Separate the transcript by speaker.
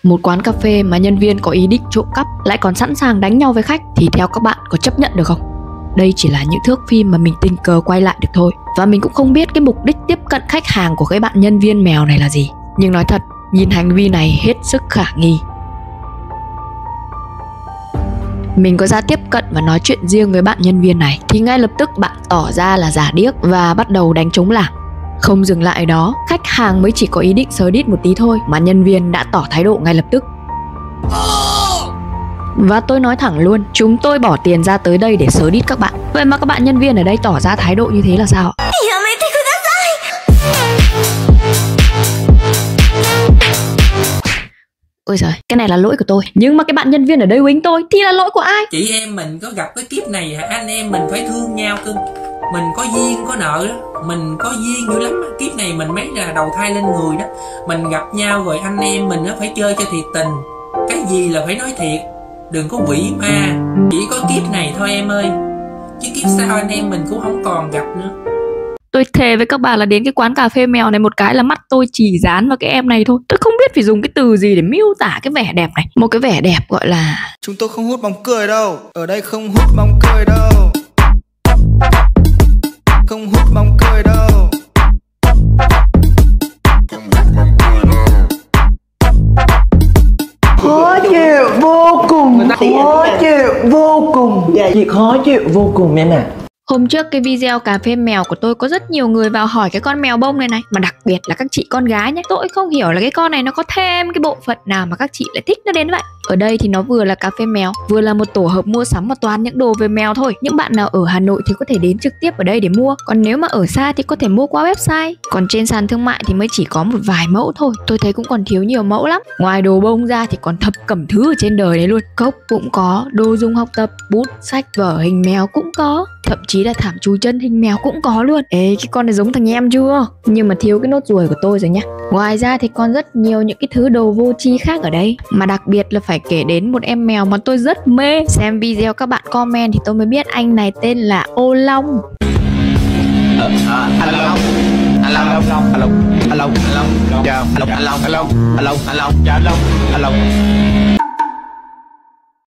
Speaker 1: Một quán cà phê mà nhân viên có ý định trộm cắp lại còn sẵn sàng đánh nhau với khách thì theo các bạn có chấp nhận được không? Đây chỉ là những thước phim mà mình tình cờ quay lại được thôi. Và mình cũng không biết cái mục đích tiếp cận khách hàng của cái bạn nhân viên mèo này là gì. Nhưng nói thật, nhìn hành vi này hết sức khả nghi. Mình có ra tiếp cận và nói chuyện riêng với bạn nhân viên này thì ngay lập tức bạn tỏ ra là giả điếc và bắt đầu đánh trống lảng. Không dừng lại ở đó, khách hàng mới chỉ có ý định sờ đít một tí thôi mà nhân viên đã tỏ thái độ ngay lập tức. Và tôi nói thẳng luôn, chúng tôi bỏ tiền ra tới đây để sờ đít các bạn. Vậy mà các bạn nhân viên ở đây tỏ ra thái độ như thế là sao ạ? Ôi giời, cái này là lỗi của tôi. Nhưng mà cái bạn nhân viên ở đây uýnh tôi thì là lỗi của ai?
Speaker 2: Chị em mình có gặp cái kiếp này hả? Anh em mình phải thương nhau cưng. Mình có duyên có nợ đó. Mình có duyên dữ lắm. Kiếp này mình mấy là đầu thai lên người đó. Mình gặp nhau rồi anh em mình phải chơi cho thiệt tình. Cái gì là phải nói thiệt. Đừng có quỷ ma. Chỉ có kiếp này thôi em ơi. Chứ kiếp sau anh em mình cũng không còn gặp nữa.
Speaker 1: Tôi thề với các bà là đến cái quán cà phê mèo này một cái là mắt tôi chỉ dán vào cái em này thôi. Tôi không biết phải dùng cái từ gì để miêu tả cái vẻ đẹp này. Một cái vẻ đẹp gọi là...
Speaker 3: Chúng tôi không hút bóng cười đâu. Ở đây không hút bóng cười đâu. Không hút bóng cười đâu.
Speaker 4: Khó chịu vô cùng. Khó chịu vô cùng. Chị khó chịu vô cùng em ạ.
Speaker 1: Hôm trước cái video cà phê mèo của tôi có rất nhiều người vào hỏi cái con mèo bông này này. Mà đặc biệt là các chị con gái nhé. Tôi không hiểu là cái con này nó có thêm cái bộ phận nào mà các chị lại thích nó đến vậy. Ở đây thì nó vừa là cà phê mèo, vừa là một tổ hợp mua sắm mà toàn những đồ về mèo thôi. Những bạn nào ở Hà Nội thì có thể đến trực tiếp ở đây để mua. Còn nếu mà ở xa thì có thể mua qua website. Còn trên sàn thương mại thì mới chỉ có một vài mẫu thôi. Tôi thấy cũng còn thiếu nhiều mẫu lắm. Ngoài đồ bông ra thì còn thập cẩm thứ ở trên đời đấy luôn. Cốc cũng có, đồ dùng học tập, bút, sách, vở hình mèo cũng có. Thậm chí là thảm chùi chân hình mèo cũng có luôn. Ê, cái con này giống thằng em chưa? Nhưng mà thiếu cái nốt ruồi của tôi rồi nhá. Ngoài ra thì còn rất nhiều những cái thứ đồ vô tri khác ở đây. Mà đặc biệt là phải kể đến một em mèo mà tôi rất mê. Xem video các bạn comment thì tôi mới biết anh này tên là Ô Long.
Speaker 5: Anh Long. Anh Long. Anh Long. Anh Long. Anh Long. Chào. Anh Long. Anh Long. Anh Long. Anh Long. Chào anh Long. Anh Long.